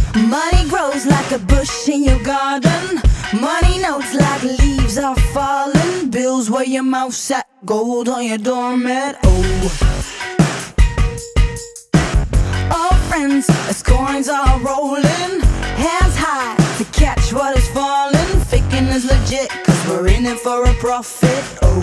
Money grows like a bush in your garden. Money notes like leaves are falling. Bills where your mouth's at, gold on your doormat. Oh, all friends as coins are rolling. Hands high to catch what is falling. Faking is legit, cause we're in it for a profit. Oh,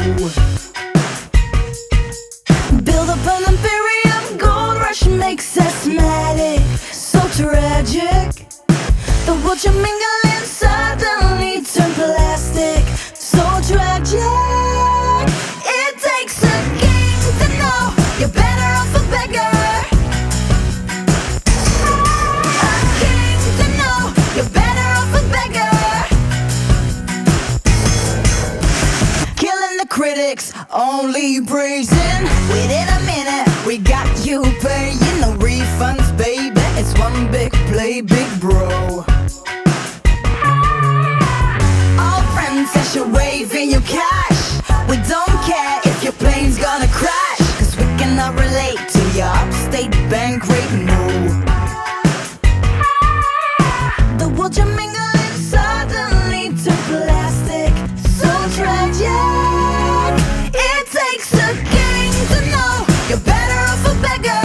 build up an imperium. Gold rush makes asthmatic, so tragic. The world you're mingling suddenly turn plastic, so tragic. It takes a king to know you're better off a beggar. A king to know you're better off a beggar. Killing the critics, only praising. Within a minute, we got you paying. No refunds, baby. It's one big play, big bro. All friends says you're waving your cash. We don't care if your plane's gonna crash, cause we cannot relate to your upstate bank rate, no. The world you're mingling suddenly to plastic, so tragic. It takes a king to know you're better off a beggar.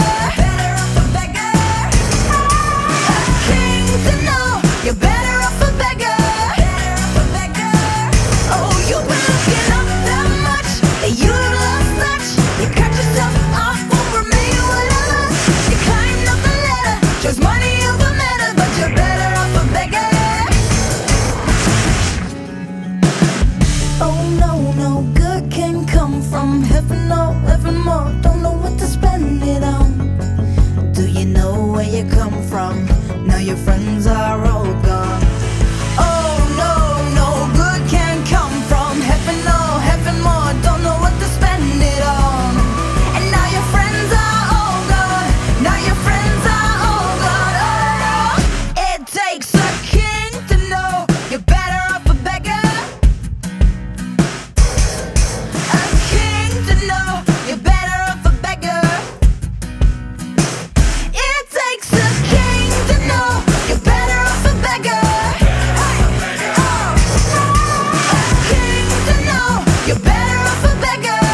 You're better off a beggar. Oh, you've been looking up that much that you lost touch. You cut yourself off over me with others. You climbed up the ladder, chose money over matter, but you're better off a beggar. Oh no, no good can come from heaven or heaven more. Don't know what to spend it on. Do you know where you come from? Now your friends are all gone. Oh no, no good can come from heaven or heaven more. Don't know what to spend it on. And now your friends are all gone. Now your friends are all gone. Oh, it takes a king to know you're better off a beggar. A king to know you're better off a beggar. It takes a king to know you're better off a beggar. Oh, a king to know you're better off a beggar.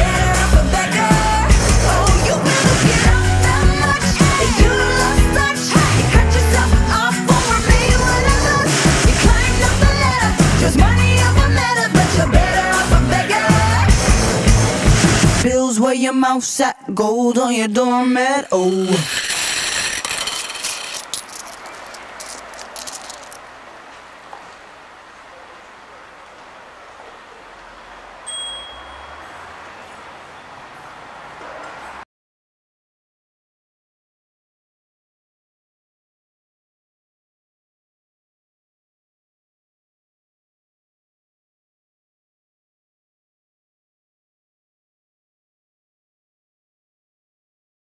Oh, you've been looking up that much that you lost touch. You cut yourself off over me with others. You climbed up the ladder, chose money over matter, but you're better off a beggar. Bills where your mouth's at, gold on your doormat. Oh.